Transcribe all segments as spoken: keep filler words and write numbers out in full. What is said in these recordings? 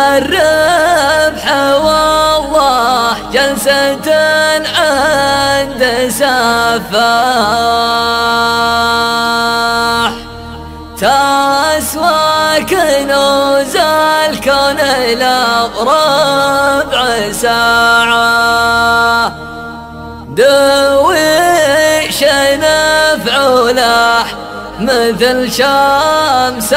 الربح والله جلسة عند سفاح تسوى كنوز الكون له ربع ساعة دويش نفع له مثل شمس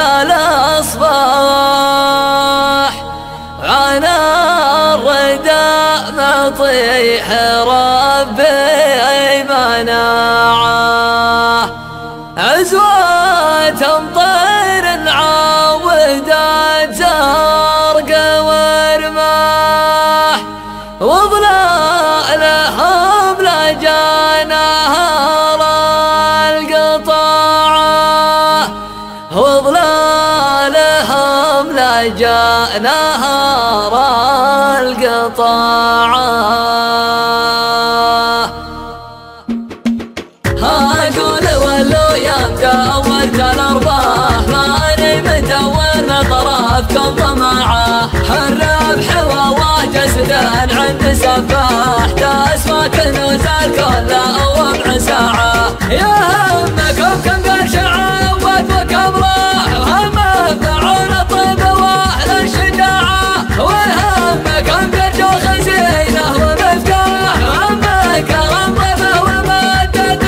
الأصباح على الرداء مطيح ربي مناعه عزوة طير عودت زرق ورماح وظلالهم لجانها القطاعه وظلالهم لجا نهار القطاعه أقول ولو يبدأ أولت الأرباح ماني مدور مطرفكم طماعة الربح والله جسدا عند سفاح تسوى كنوز الكون لا ربع ساعة يا همكم كم قرش عود وكم راح وهم منفعون الطيب وأهل الشجاعة وهمكم قرش وخزينة ومفتاح وهمك غمضة ومادة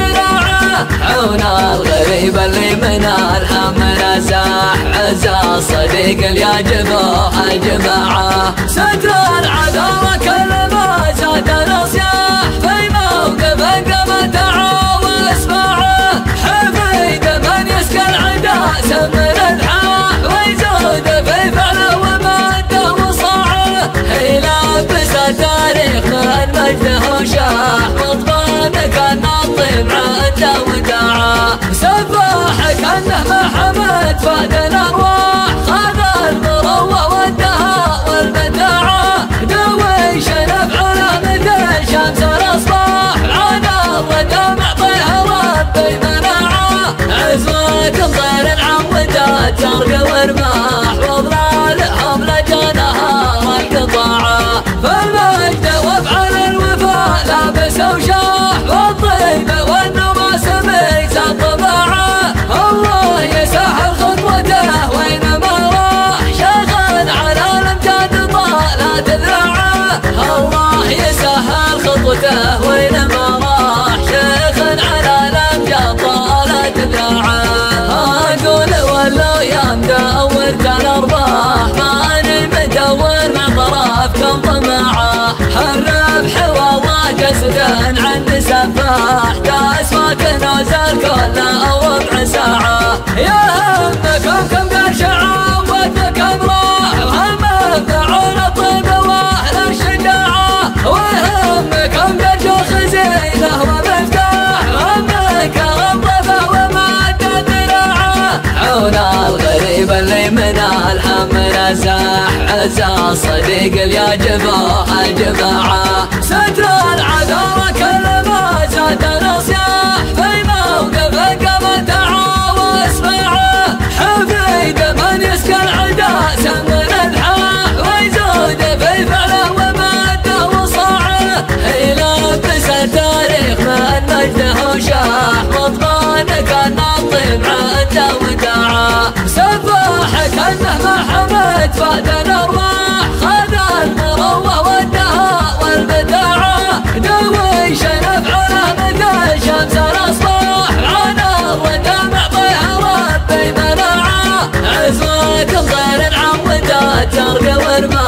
عون الغريب اللي من الهم نزاح عزا الصديق اللي يعجبه الجماعة ستر العذارى كل ما زاد نصياح في موقف قمت واسمعه حفيد من يسكى العدا سمن الحاح ويزود في فعله وماده وصاعه يلبس التاريخ من مجده وشاح مطبان كان الطيب عنده وداعه سفاح كانه محمد فاد الارواح خذ المروه والدهاء والمتاعه دويش نفعله مثل شمس الاصباح على الردى معطيها ربي مناعه عزوة طير عودت زرق ورماح وظلالهم لجانها القطاعه فالمجد وافعل الوفاء لابس وشاح والطيب والنماس ميز الطباعه الله يسهل خطوته وينما راح شيخا على الامجاد طالت ذراعه الله يسهل خطوته وينما راح شيخا على الامجاد طالت ذراعه اقول ولو يمدى اولت الارباح ماني مدور من طرفكم طماعه الربح والله جسدا عند سفاح تسوى كنوز الكون لا ربع ساعه يا همكم كم قرش عود وكم راح وهم منفعون الطيب واهل الشجاعه وهمكم قرش وخزينه ومفتاح وهمك غضبه وماده ذراعه عون الغريب اللي من الهم نزاح عزا الصديق اللي يعجبه الجماعه ستر العذارى كل ما زاد نصياح في موقف قمت واسمعه حفيد من يسكى العدا سمن الحاح ويزود في فعله وماده وصاعه يلبس التاريخ من مجده وشاح مطبان كان الطيب عنده وداعه سفاح كانه محمد فاد الارواح خذ المروه والدهاء والبداعه دويش نفعله مثل شمس الاصباح على الردى معطيها ربي مناعه عزوة طير عودت زرق ورماح